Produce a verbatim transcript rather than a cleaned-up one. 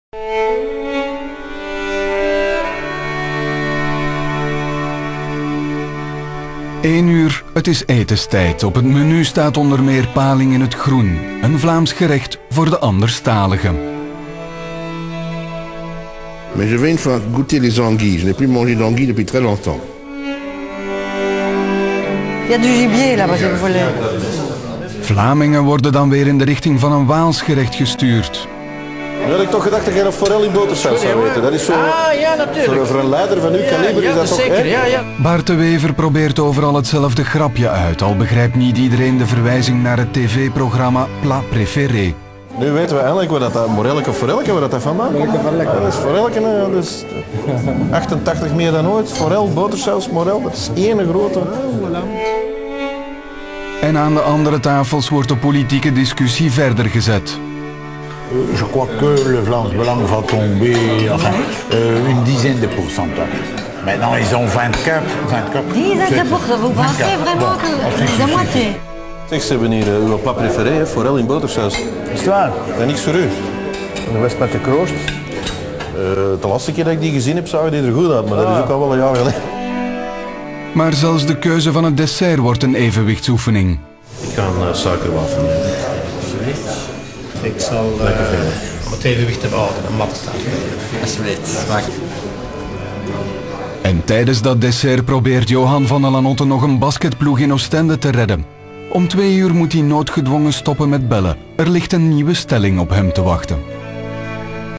één uur, het is etenstijd. Op het menu staat onder meer paling in het groen. Een Vlaams gerecht voor de anderstaligen. Mais je vais une fois goûter les anguilles. Je n'ai plus mangé d'anguilles depuis très longtemps. Il y a du gibier là, si vous voulez. Vlamingen worden dan weer in de richting van een Waals gerecht gestuurd. Nu had ik toch gedacht dat jij nog forel in botersaus zou weten. Dat is zo, ah, ja, natuurlijk. Voor, voor een leider van uw ja, kaliber ja, is dat toch... Zeker, hè? ja, ja. Bart de Wever probeert overal hetzelfde grapje uit, al begrijpt niet iedereen de verwijzing naar het tv-programma Plat Préféré. Nu weten we eigenlijk wat dat morelke of forelke, wat dat van maakt. Ja, dat is forelke, hè. Dat is achtentachtig meer dan ooit. Forel, botersaus, morel, dat is één grote... En aan de andere tafels wordt de politieke discussie verder gezet. Je crois que le Vlaams Belang va tomber, enfin, euh, une dizaine de pourcentage. Maintenant, ils ont vingt-quatre, vingt-quatre. Dizaine de pourcent, vous pensez vraiment que c'est de moitié? Zeg, ze hebben hier uh, uw plat préféré, hè, forel in botersaus. Is het waar? Dat is niks voor u. De West met de kroost. Uh, de laatste keer dat ik die gezien heb, zag die er goed uit, maar dat is ook al wel een jaar geleden. Maar zelfs de keuze van het dessert wordt een evenwichtsoefening. Ik ga een uh, suikerwafel nemen. Ik zal uh, om het evenwicht te behouden, een matte taart. Alsjeblieft, smaak. En tijdens dat dessert probeert Johan van de Lanotte nog een basketploeg in Oostende te redden. Om twee uur moet hij noodgedwongen stoppen met bellen. Er ligt een nieuwe stelling op hem te wachten.